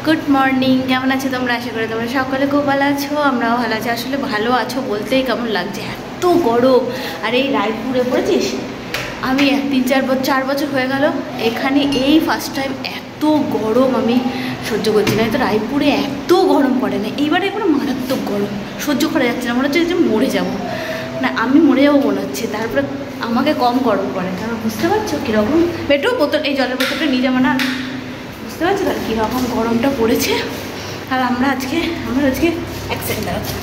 Good morning, কেমন আছো তোমরা? আশা করি তোমরা সকালে খুব ভালো আছো, আমরাও ভালো আছি। আসলে ভালো আছো বলতেই কেমন লাগছে, এত গরম। আর এই রায়পুরে পড়েছিস, আমি 4 বছর হয়ে গেল এখানে, এই ফার্স্ট টাইম এত গরম আমি সহ্য করছি না। তো রায়পুরে এত গরম পড়ে না, এইবারে কোনো মারাত্মক গরম সহ্য করা যাচ্ছে না, মনে হচ্ছে যে মরে যাবো না, আমি মরে যাবো মনে হচ্ছে। তারপরে আমাকে কম গরম পড়ে, কারণ বুঝতে পারছো কীরকম। পেটো বোতল, এই জলের বোতলটা নিয়ে যাবো না, বুঝতে পারছো তার কীরকম গরমটা পড়েছে। আর আমরা আজকে এক সেকেন্ড দাঁড়াচ্ছি,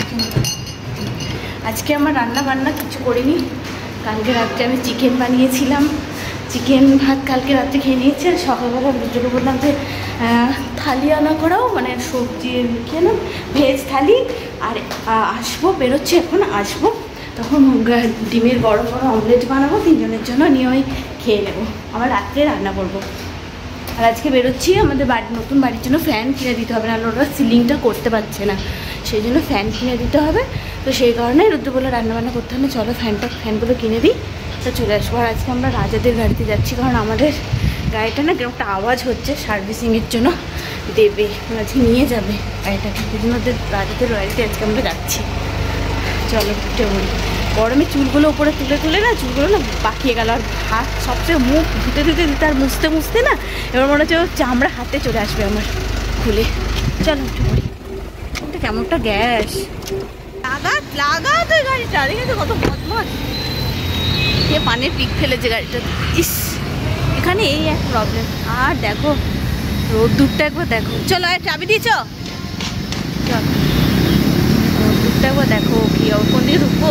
আজকে আমার রান্না বান্না কিছু করিনি। কালকে রাত্রে আমি চিকেন বানিয়েছিলাম, চিকেন ভাত কালকে রাত্রে খেয়ে নিয়েছি। আর সকালবেলা দুটোকে বললাম যে থালি আনা করাও, মানে সবজি খেয়ে নাম, ভেজ থালি। আর আসবো, বেরোচ্ছি এখন, আসবো তখন ডিমের গরম গরম অমলেট বানাবো তিনজনের জন্য, নিয়ে ওই খেয়ে নেবো। আবার রাত্রে রান্না করবো। আর আজকে বেরোচ্ছি, আমাদের নতুন বাড়ির জন্য ফ্যান কিনে দিতে হবে, নাহলে ওরা সিলিংটা করতে পারছে না, সেই জন্য ফ্যান কিনে দিতে হবে। তো সেই কারণে রুদ্র বলে রান্নাবান্না করতে হবে, চলো ফ্যানগুলো কিনে দিই, তো চলে আসবো। আর আজকে আমরা রাজাদের গাড়িতে যাচ্ছি, কারণ আমাদের গাড়িটা না কেমন একটা আওয়াজ হচ্ছে, সার্ভিসিংয়ের জন্য দেবে, আজকে নিয়ে যাবে গাড়িটাকে, সেই জন্য রাজাদের গাড়িতে আজকে আমরা যাচ্ছি। চলো উঠে বলি, গরমে চুলগুলো উপরে তুলে না, চুলগুলো না পাকিয়ে গেল। আর হাত সবচেয়ে মুখ ধুতে আর মুছতে না, এবার মনে হচ্ছে চামড়া হাতে চলে আসবে আমার খুলে। চলো উঠে পড়ি। এটা কেমন একটা গ্যাস লাগা তো গাড়িটা, দেখেছো কত বদমাস, কে পানের পিক ফেলেছে গাড়িটা। ইস, এখানে এই এক প্রবলেম। আর দেখো রোদ্দুরটা একবার দেখো, চলো চাবি দিয়েছ, চল রোদ্দুরটা একবার দেখো, কি কোন দিকে ঢুকবো,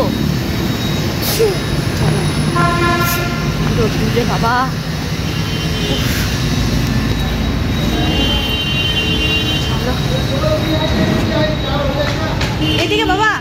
রোদ্দুরে বাবা। এদিকে বাবা,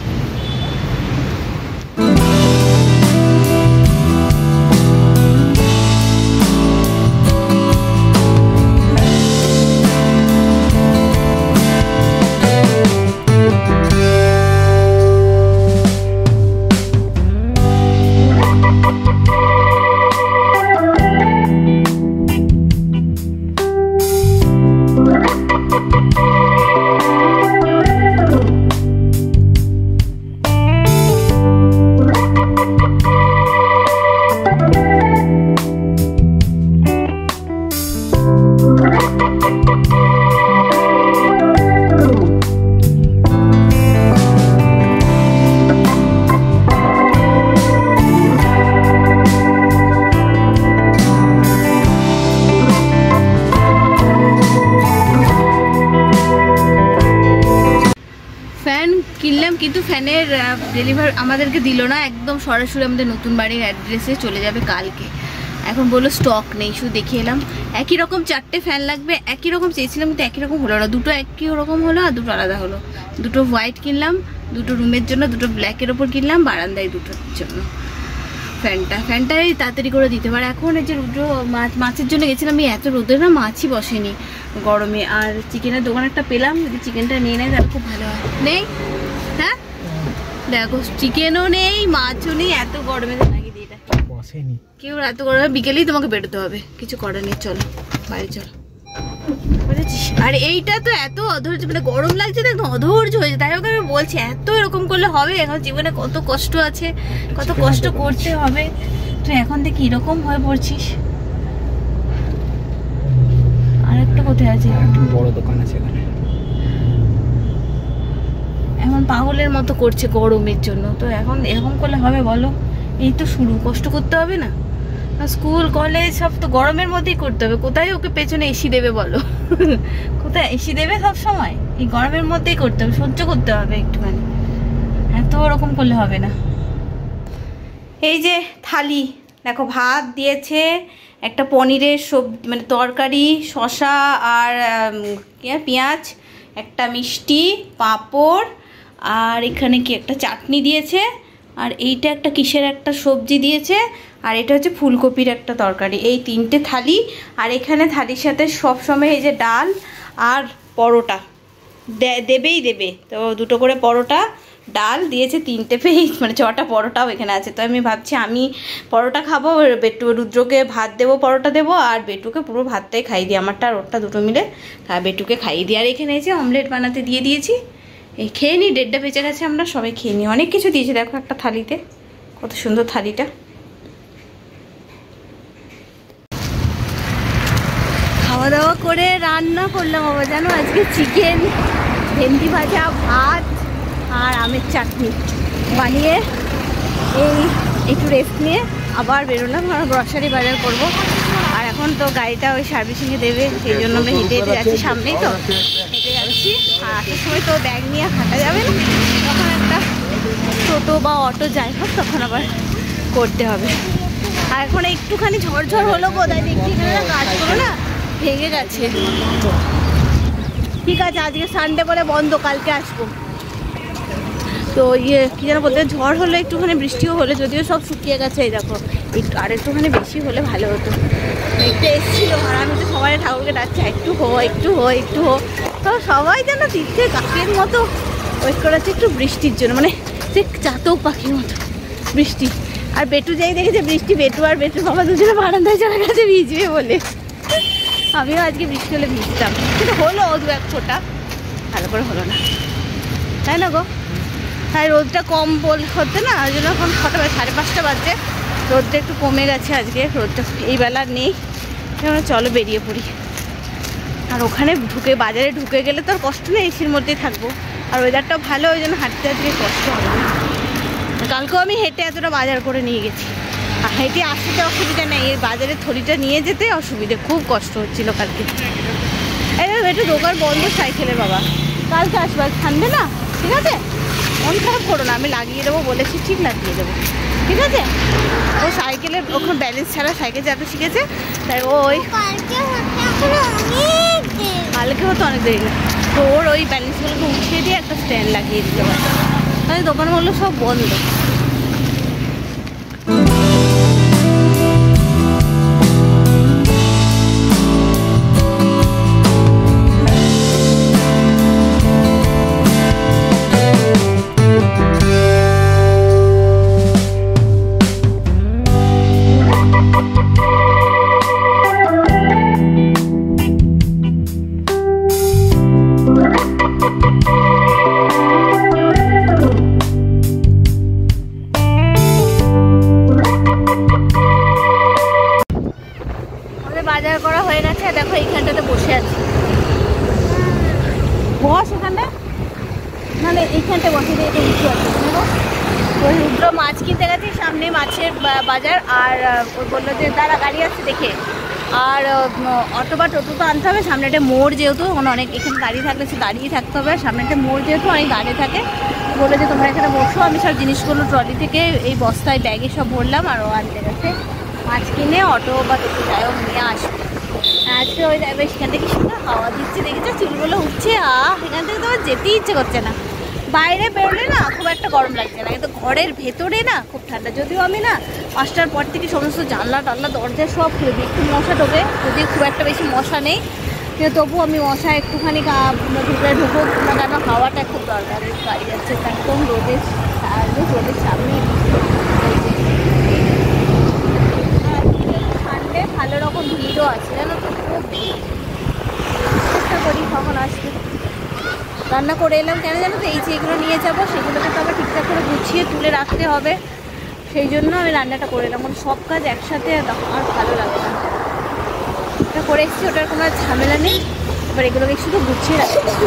কিনলাম কিন্তু ফ্যানের ডেলিভারি আমাদেরকে দিল না, একদম সরাসরি আমাদের নতুন বাড়ির অ্যাড্রেসে চলে যাবে কালকে। এখন বললো স্টক নেই, শুধু দেখিয়ে এলাম। একই রকম 4টে ফ্যান লাগবে, একই রকম চেয়েছিলাম কিন্তু একই রকম হলো না, দুটো একই রকম হলো আর দুটো আলাদা হলো। দুটো হোয়াইট কিনলাম, দুটো রুমের জন্য, দুটো ব্ল্যাকের ওপর কিনলাম, বারান্দায় দুটোর জন্য। ফ্যানটাই তাড়াতাড়ি করে দিতে পারে। এখন এই যে রুদ্র মাছের জন্য গেছিলাম, আমি এত রোদে না মাছই বসেনি গরমে। আর চিকেনের দোকান একটা পেলাম, যদি চিকেনটা নিয়ে নেয় তাহলে খুব ভালো হয়। নেই, হ্যাঁ দেখো চিকেনও নেই, মাছও নেই, এত গরমে লাগিয়ে দিই, এটা কেউ এত গরমে বিকেলেই তোমাকে বেরোতে হবে, কিছু করার নেই। চলো বাইরে চলো, বুঝেছিস? আর এইটা তো এত অধৈর্য, মানে গরম লাগছে তো একদম অধৈর্য হয়েছে। তাই হোক আমি বলছি, এত এরকম করলে হবে? এখন জীবনে কত কষ্ট আছে, কত কষ্ট করতে হবে, তুই এখন থেকে এরকম হয়ে পড়ছিস। আর একটা কোথায় আছে, বড় দোকান আছে এখানে, এখন পাগলের মতো করছে গরমের জন্য। তো এখন এরকম করলে হবে বলো? এই তো শুরু, কষ্ট করতে হবে না? স্কুল কলেজ সব তো গরমের মধ্যেই করতে হবে। কোথায় ওকে পেছনে এসি দেবে বলো? কোথায় এসি দেবে সব সময়? এই গরমের মধ্যেই করতে হবে, সহ্য করতে হবে একটুখানি, এত ওরকম করলে হবে না। এই যে থালি দেখো, ভাত দিয়েছে, একটা পনিরের সবজি মানে তরকারি, শসা আর পেঁয়াজ, একটা মিষ্টি, পাঁপড়, আর এখানে কি একটা চাটনি দিয়েছে, আর এইটা একটা কিসের একটা সবজি দিয়েছে, আর এটা হচ্ছে ফুলকপির একটা তরকারি। এই 3টে থালি। আর এখানে থালির সাথে সবসময় এই যে ডাল আর পরোটা দেবে। তো 2টো করে পরোটা, ডাল দিয়েছে 3টে পিস, মানে 6টা পরোটাও এখানে আছে। তো আমি ভাবছি আমি পরোটা খাবো, বেটু রুদ্রকে ভাত দেবো, পরোটা দেবো, আর বেটুকে পুরো ভাতটাই খাইয়ে দিই, আমারটা আর ওরটা দুটো মিলে বেটুকে খাইয়ে দিই। আর এখানে এসে অমলেট বানাতে দিয়ে দিয়েছি, এই খেয়ে নিই, 1:30টা বেঁচে গেছে, আমরা সবাই খেয়ে নিই। অনেক কিছু দিয়েছি দেখো একটা থালিতে, কত সুন্দর থালিটা। খাওয়া দাওয়া করে রান্না করলাম বাবা জানো, আজকে চিকেন, ভেন্ডি ভাজা, ভাত আর আমের চাটনি বানিয়ে এই একটু রেস্ট নিয়ে আবার বেরোলাম, আর গ্রসারি বাজার করব। আর এখন তো গাড়িটা ওই সার্ভিসিংয়ে দেবে, সেই জন্য আমরা হেঁটে হেঁটে যাচ্ছি, সামনেই তো হেঁটে যাচ্ছি। আর আসার সময় তো ব্যাগ নিয়ে হাঁটা যাবে না, তখন একটা টোটো বা অটো যাই হোক তখন আবার করতে হবে। আর এখন একটুখানি ঝড়ঝড় হলো বোধহয়, দেখছি এখানে না গাছগুলো না ভেঙে গেছে। ঠিক আছে, আজকে সানডে বলে বন্ধ, কালকে আসবো। তো কী যেন বলতে, ঝড় হলো, একটুখানি বৃষ্টিও হলো, যদিও সব শুকিয়ে গেছে। এই দেখো একটু আর একটুখানি বেশি হলে ভালো হতো। একটু এসেছিলো, আর আমি তো সবাই ঠাকুরকে ডাকছি একটু হো একটু হো একটু হো, তো সবাই যেন দিচ্ছে কাকের মতো ওয়েট করাচ্ছে একটু বৃষ্টির জন্য, মানে সে চাতক পাখির মতো বৃষ্টি। আর বেটু যাই দেখেছে বৃষ্টি, বেটু আর বেটুর বাবা দুজনে বারান্দায় চলে গেছে ভিজবে বলে। আমিও আজকে বৃষ্টি হলে ভিজতাম, কিন্তু হলো দু এক ফোঁটা, ভালো করে হলো না, তাই না গো? তাই রোদটা কম হতে না, ওই জন্য এখন 6টা 5:30 বাজছে, রোদটা একটু কমে গেছে আজকে, রোদটা এই বেলা নেই। চলো বেরিয়ে পড়ি। আর ওখানে ঢুকে বাজারে ঢুকে গেলে তো আর কষ্ট নেই, এসির মধ্যেই থাকবো, আর ওয়েদারটাও ভালো, ওই জন্য হাঁটতে আজকে কষ্ট হবে না। কালকেও আমি হেঁটে এতটা বাজার করে নিয়ে গেছি, আর হেঁটে আসতে অসুবিধা নেই, এই বাজারের থলিটা নিয়ে যেতে অসুবিধে, খুব কষ্ট হচ্ছিল কালকে। একটু দোকান বন্ধ সাইকেলের বাবা, কালকে আসবো, থামবে না, ঠিক আছে? মন খারাপ করো না, আমি লাগিয়ে দেবো বলেছি, ঠিক লাগিয়ে দেবো, ঠিক আছে? ও সাইকেলের ওখানে ব্যালেন্স ছাড়া সাইকেল চালাতে শিখেছে, তাই ওই কালকে হতো অনেক দেরি না, তো ওর ওই ব্যালেন্সগুলোকে উঠিয়ে দিয়ে একটা স্ট্যান্ড লাগিয়ে দিতে পারে। তাই দোকানগুলো সব বন্ধ। বাজার করা হয়ে গেছে, দেখো এইখানটাতে বসে আছি, বস এখানটা, নাহলে এইখানটা বসে দিয়ে এটা উঁচু আছে। ওই রুদ্র মাছ কিনতে গেছে, সামনে মাছের বাজার, আর ও বললো যে দাঁড়া গাড়ি আছে দেখে, আর অটো বা টোটো তো আনতে হবে, সামনে একটা মোড় যেহেতু অনেক, এখানে দাঁড়িয়ে থাকলে সে দাঁড়িয়ে থাকতে হবে, আর সামনে একটা মোড় যেহেতু অনেক দাঁড়িয়ে থাকে, বললো যে তোমরা এখানে বসো, আমি সব জিনিসগুলো ট্রলি থেকে এই বস্তায় ব্যাগে সব ভরলাম, আর ও আনতে গেছে মাছ কিনে, অটো বা টোটো যাই হোক নিয়ে আসবে। আজকে ওই যাবে, সেখান থেকে সুন্দর হাওয়া দিচ্ছে, দেখেছো চুলগুলো উঠছে, এখান থেকে তো আমার যেতেই ইচ্ছে করছে না। বাইরে বেরোলে না খুব একটা গরম লাগছে না, কিন্তু ঘরের ভেতরে না খুব ঠান্ডা। যদিও আমি না 5টার পর থেকে সমস্ত জানলা টানলা দরজা সব খুলে দিই, একটু মশা ঢোকে, যদি খুব একটা বেশি মশা নেই, কিন্তু তবু আমি মশা একটুখানি ভিতরে ঢুকুক না কেন, হাওয়াটা খুব দরকার। গাড়ি যাচ্ছে একদম রোদের সামনে, সানডে ভালো রকম ভিড়ও আছে জানো তো, খুব ভিড়। চেষ্টা করি কখন আসতে। রান্না করে এলাম কেন জানো তো, এই যে এগুলো নিয়ে যাবো, সেগুলোকে তো আবার ঠিকঠাক করে গুছিয়ে তুলে রাখতে হবে, সেই জন্য আমি রান্নাটা করে এলাম, কারণ সব কাজ একসাথে আর ভালো লাগে না। এটা করে এসেছি, ওটার কোনো ঝামেলা নেই, এবার এগুলোকে শুধু গুছিয়ে রাখতে হবে।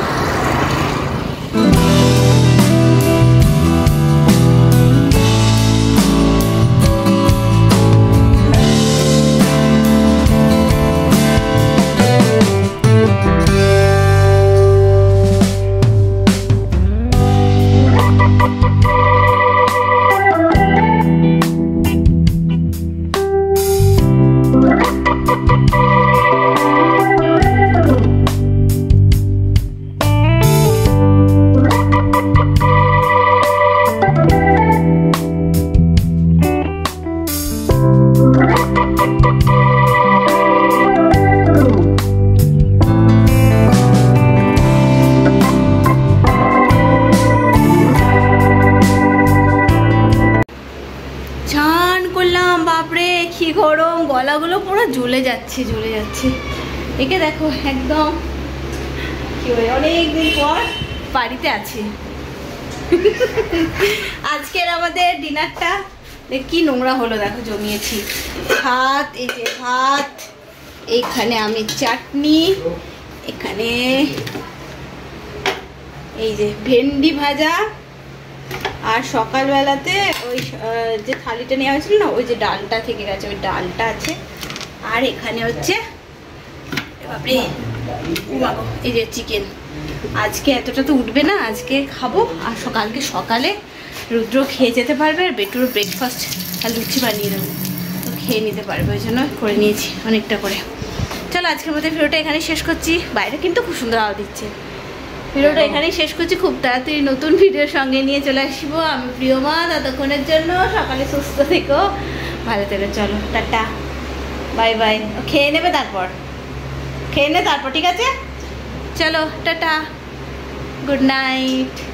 জ্বলে যাচ্ছে জ্বলে যাচ্ছে। একে দেখো একদম কি বলে অনেকদিন পর বাড়িতে আছে। আজকের আমাদের ডিনারটা কি নোংরা হলো দেখো, জমিয়েছি ভাত, এই যে ভাত, এইখানে আমি চাটনি, এখানে এই যে ভেন্ডি ভাজা, আর সকালবেলাতে ওই যে থালিটা নেওয়া হয়েছিল না, ওই যে ডালটা থেকে গেছে ওই ডালটা আছে। আর এখানে হচ্ছে এই যে চিকেন। আজকে এতটা তো উঠবে না, আজকে খাবো। আর কালকে সকালে রুদ্র খেয়ে যেতে পারবে, আর বেটুরও ব্রেকফাস্ট আর লুচি বানিয়ে দেবো, তো খেয়ে নিতে পারবে, ওই জন্য করে নিয়েছি অনেকটা করে। চলো আজকের মধ্যে ভিডিওটা এখানেই শেষ করছি। বাইরে কিন্তু খুব সুন্দর আওয়াজ দিচ্ছে। ভিডিওটা এখানেই শেষ করছি। খুব তাড়াতাড়ি নতুন ভিডিওর সঙ্গে নিয়ে চলে আসবো আমি, প্রিয়মা। ততক্ষণের জন্য সকালে সুস্থ থেকো, ভালো থেকো। চলো টাটা, বাই বাই। খেয়ে নেবে তারপর, খেয়ে নে তারপর, ঠিক আছে? চলো টাটা, গুড নাইট।